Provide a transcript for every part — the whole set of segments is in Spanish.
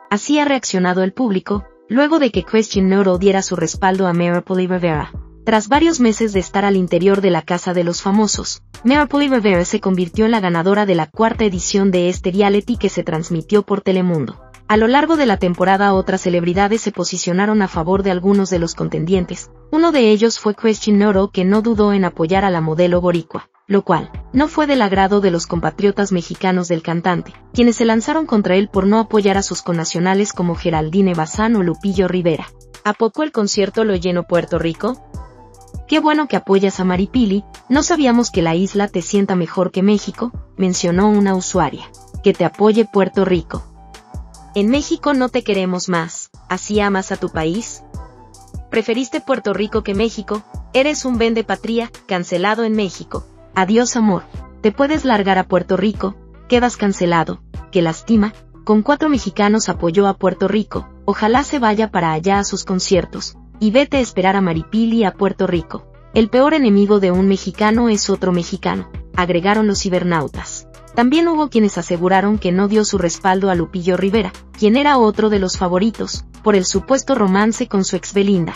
Así ha reaccionado el público, luego de que Christian Nodal diera su respaldo a Maripoly Rivera. Tras varios meses de estar al interior de la casa de los famosos, Maripoly Rivera se convirtió en la ganadora de la cuarta edición de este reality que se transmitió por Telemundo. A lo largo de la temporada otras celebridades se posicionaron a favor de algunos de los contendientes. Uno de ellos fue Christian Nodal, que no dudó en apoyar a la modelo boricua, lo cual no fue del agrado de los compatriotas mexicanos del cantante, quienes se lanzaron contra él por no apoyar a sus connacionales como Geraldine Bazán o Lupillo Rivera. ¿A poco el concierto lo llenó Puerto Rico? Qué bueno que apoyas a Maripili, no sabíamos que la isla te sienta mejor que México, mencionó una usuaria. Que te apoye Puerto Rico. En México no te queremos más, ¿así amas a tu país? ¿Preferiste Puerto Rico que México? Eres un vendepatria, cancelado en México. Adiós amor, te puedes largar a Puerto Rico, quedas cancelado, qué lástima. Con 4 mexicanos apoyó a Puerto Rico, ojalá se vaya para allá a sus conciertos, y vete a esperar a Maripili a Puerto Rico. El peor enemigo de un mexicano es otro mexicano, agregaron los cibernautas. También hubo quienes aseguraron que no dio su respaldo a Lupillo Rivera, quien era otro de los favoritos, por el supuesto romance con su ex Belinda.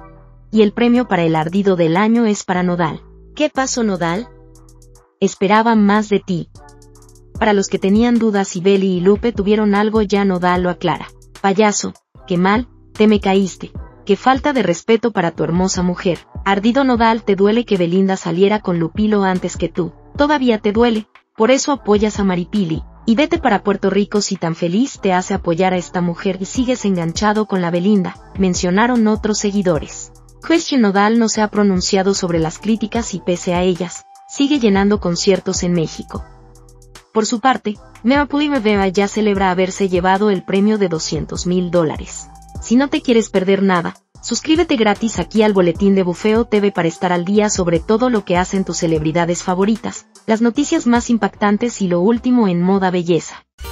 Y el premio para el ardido del año es para Nodal. ¿Qué pasó Nodal? Esperaban más de ti. Para los que tenían dudas si Beli y Lupe tuvieron algo, ya Nodal lo aclara. Payaso, qué mal, te me caíste. Qué falta de respeto para tu hermosa mujer. Ardido Nodal, te duele que Belinda saliera con Lupilo antes que tú. Todavía te duele, por eso apoyas a Maripili. Y vete para Puerto Rico si tan feliz te hace apoyar a esta mujer y sigues enganchado con la Belinda, mencionaron otros seguidores. Christian Nodal no se ha pronunciado sobre las críticas y pese a ellas, sigue llenando conciertos en México. Por su parte, Maripoly Rivera ya celebra haberse llevado el premio de $200,000. Si no te quieres perder nada, suscríbete gratis aquí al Boletín de Bufeo TV para estar al día sobre todo lo que hacen tus celebridades favoritas, las noticias más impactantes y lo último en moda belleza.